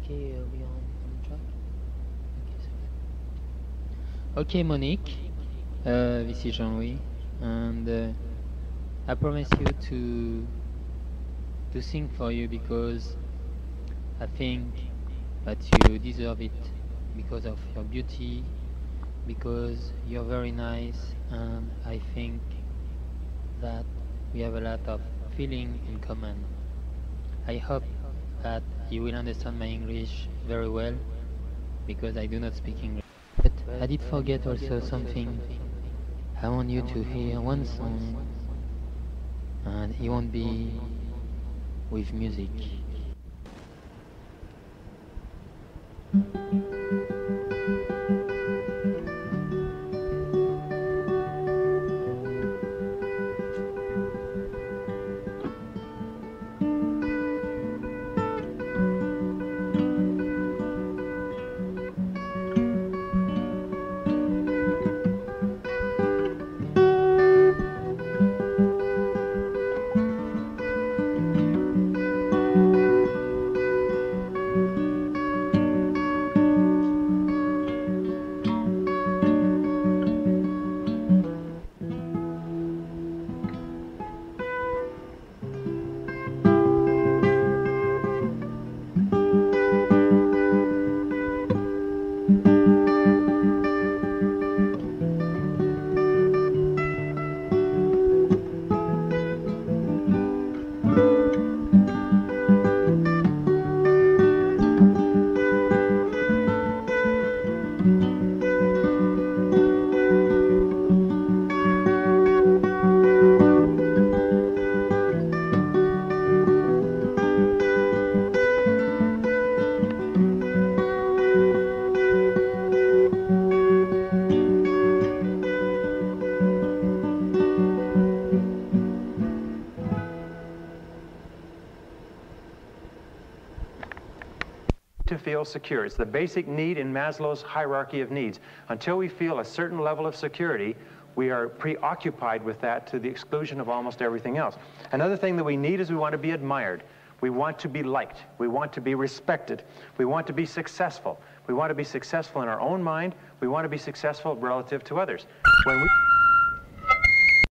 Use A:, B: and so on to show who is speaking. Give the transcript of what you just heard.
A: Okay, we are on track. Okay, Monique. This is Jean-Louis, and I promise you to sing for you because I think that you deserve it because of your beauty, because you're very nice, and I think that we have a lot of feeling in common. I hope that you will understand my English very well because I do not speak English. But I did forget also something. I want you to hear one song, and it won't be with music.
B: To feel secure. It's the basic need in Maslow's hierarchy of needs. Until we feel a certain level of security, we are preoccupied with that to the exclusion of almost everything else. Another thing that we need is we want to be admired. We want to be liked. We want to be respected. We want to be successful. We want to be successful in our own mind. We want to be successful relative to others. When we